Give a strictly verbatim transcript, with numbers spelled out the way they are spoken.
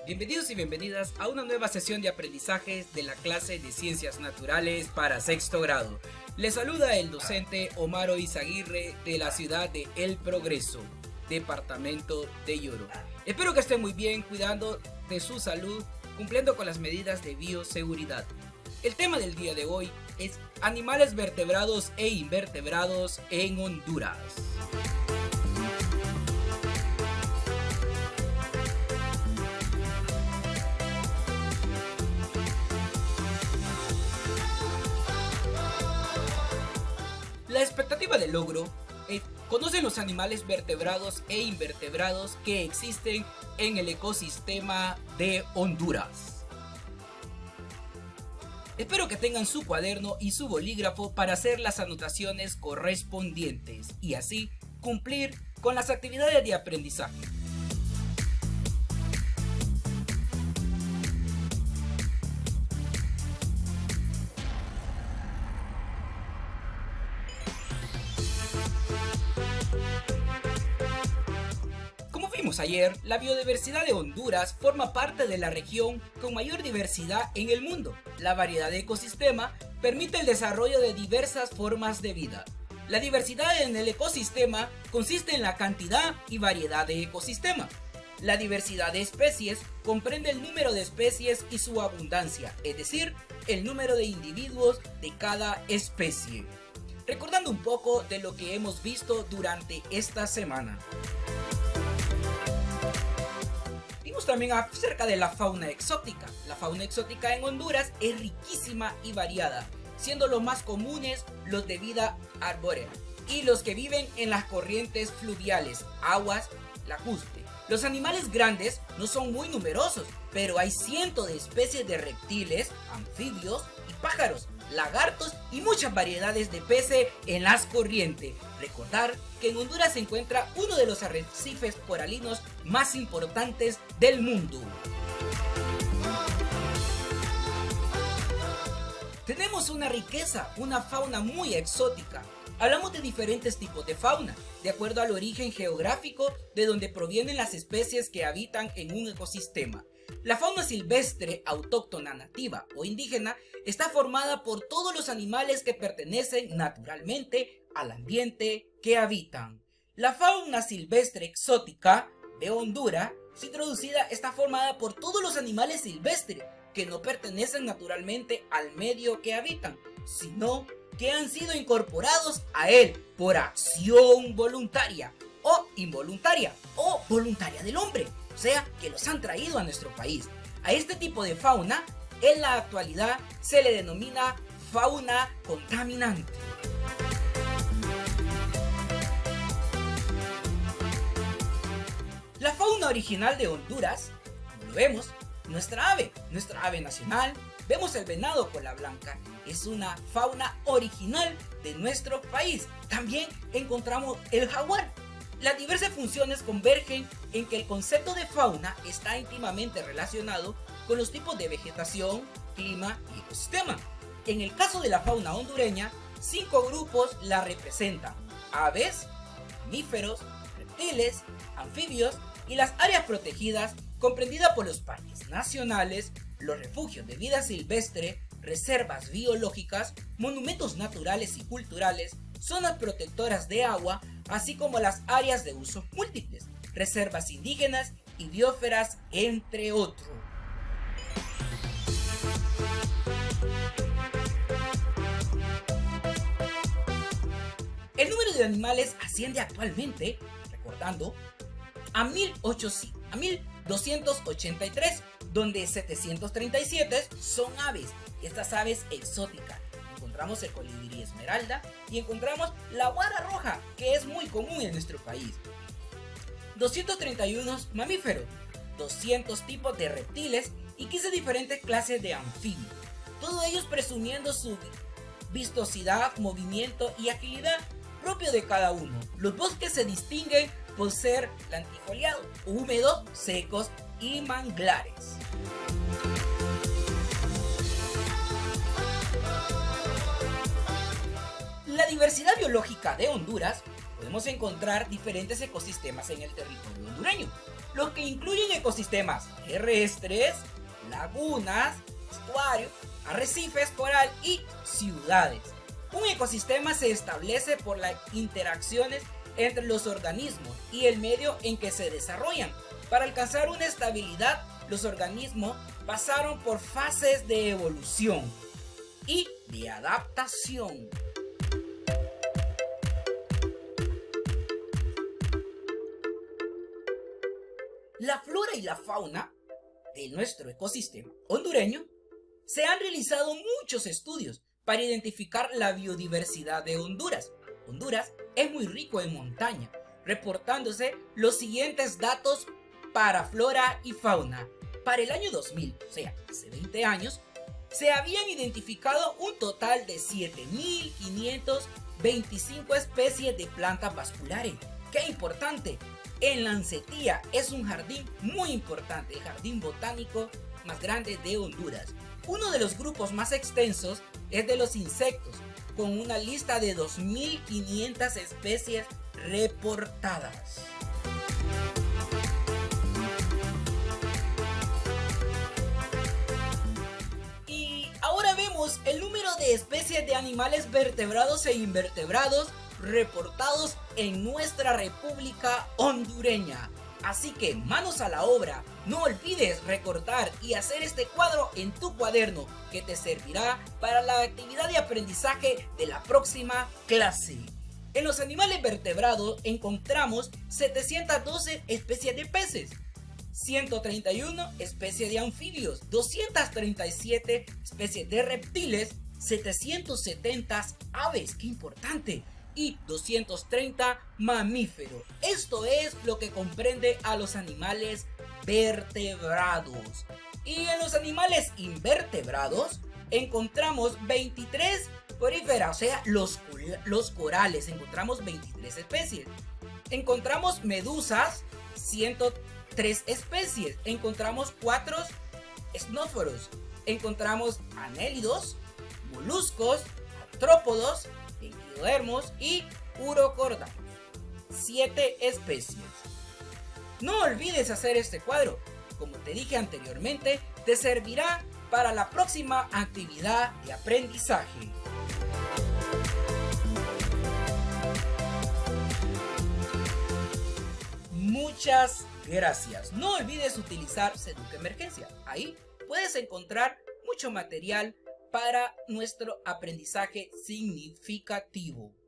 Bienvenidos y bienvenidas a una nueva sesión de aprendizajes de la clase de Ciencias Naturales para sexto grado. Les saluda el docente Omar Izaguirre de la ciudad de El Progreso, departamento de Lloro. Espero que estén muy bien, cuidando de su salud, cumpliendo con las medidas de bioseguridad. El tema del día de hoy es animales vertebrados e invertebrados en Honduras. La expectativa de logro es conocer los animales vertebrados e invertebrados que existen en el ecosistema de Honduras. Espero que tengan su cuaderno y su bolígrafo para hacer las anotaciones correspondientes y así cumplir con las actividades de aprendizaje. Ayer, la biodiversidad de Honduras forma parte de la región con mayor diversidad en el mundo. La variedad de ecosistema permite el desarrollo de diversas formas de vida. La diversidad en el ecosistema consiste en la cantidad y variedad de ecosistema. La diversidad de especies comprende el número de especies y su abundancia, es decir, el número de individuos de cada especie. Recordando un poco de lo que hemos visto durante esta semana. También acerca de la fauna exótica. La fauna exótica en Honduras es riquísima y variada, siendo los más comunes los de vida arbórea y los que viven en las corrientes fluviales, aguas lacustre. Los animales grandes no son muy numerosos, pero hay cientos de especies de reptiles, anfibios y pájaros, lagartos y muchas variedades de peces en las corrientes. Recordar que en Honduras se encuentra uno de los arrecifes coralinos más importantes del mundo. Tenemos una riqueza, una fauna muy exótica. Hablamos de diferentes tipos de fauna, de acuerdo al origen geográfico de donde provienen las especies que habitan en un ecosistema. La fauna silvestre, autóctona, nativa o indígena está formada por todos los animales que pertenecen naturalmente al ambiente que habitan. La fauna silvestre exótica de Honduras, introducida, está formada por todos los animales silvestres que no pertenecen naturalmente al medio que habitan, sino que han sido incorporados a él por acción voluntaria o involuntaria o voluntaria del hombre. O sea, que los han traído a nuestro país. A este tipo de fauna, en la actualidad, se le denomina fauna contaminante. La fauna original de Honduras, como lo vemos, nuestra ave, nuestra ave nacional, vemos el venado cola blanca, es una fauna original de nuestro país. También encontramos el jaguar. Las diversas funciones convergen en que el concepto de fauna está íntimamente relacionado con los tipos de vegetación, clima y ecosistema. En el caso de la fauna hondureña, cinco grupos la representan: aves, mamíferos, reptiles, anfibios y las áreas protegidas comprendidas por los parques nacionales, los refugios de vida silvestre, reservas biológicas, monumentos naturales y culturales, zonas protectoras de agua, así como las áreas de usos múltiples, reservas indígenas y biosferas, entre otros. El número de animales asciende actualmente, recordando, a mil doscientos ochenta y tres, donde setecientos treinta y siete son aves. Estas aves exóticas. Encontramos el colibrí esmeralda y encontramos la guara roja, que es muy común en nuestro país. doscientos treinta y uno mamíferos, doscientos tipos de reptiles y quince diferentes clases de anfibios. Todos ellos presumiendo su vistosidad, movimiento y agilidad propio de cada uno. Los bosques se distinguen por ser plantifoliados, húmedos, secos y manglares. La diversidad biológica de Honduras, podemos encontrar diferentes ecosistemas en el territorio hondureño. los que incluyen ecosistemas terrestres, lagunas, estuarios, arrecifes, coral y ciudades. Un ecosistema se establece por las interacciones entre los organismos y el medio en que se desarrollan. Para alcanzar una estabilidad, los organismos pasaron por fases de evolución y de adaptación. La flora y la fauna de nuestro ecosistema hondureño se han realizado muchos estudios para identificar la biodiversidad de Honduras. Honduras es muy rico en montaña, reportándose los siguientes datos para flora y fauna. Para el año dos mil, o sea, hace veinte años, se habían identificado un total de siete mil quinientas veinticinco especies de plantas vasculares. ¡Qué importante! En Lancetía es un jardín muy importante, el jardín botánico más grande de Honduras. Uno de los grupos más extensos es de los insectos, con una lista de dos mil quinientas especies reportadas. Y ahora vemos el número de especies de animales vertebrados e invertebrados reportados en nuestra República Hondureña. Así que manos a la obra, no olvides recortar y hacer este cuadro en tu cuaderno que te servirá para la actividad de aprendizaje de la próxima clase. En los animales vertebrados encontramos setecientas doce especies de peces, ciento treinta y una especies de anfibios, doscientas treinta y siete especies de reptiles, setecientas setenta aves, ¡qué importante!, y doscientos treinta mamíferos. Esto es lo que comprende a los animales vertebrados. Y en los animales invertebrados encontramos veintitrés poríferas, o sea, los, los corales, encontramos veintitrés especies. Encontramos medusas, ciento tres especies. Encontramos cuatro esnóforos. Encontramos anélidos, moluscos, artrópodos, equinodermos y urocordados. siete especies. No olvides hacer este cuadro. Como te dije anteriormente, te servirá para la próxima actividad de aprendizaje. Muchas gracias. No olvides utilizar Seduca Emergencia. Ahí puedes encontrar mucho material para nuestro aprendizaje significativo.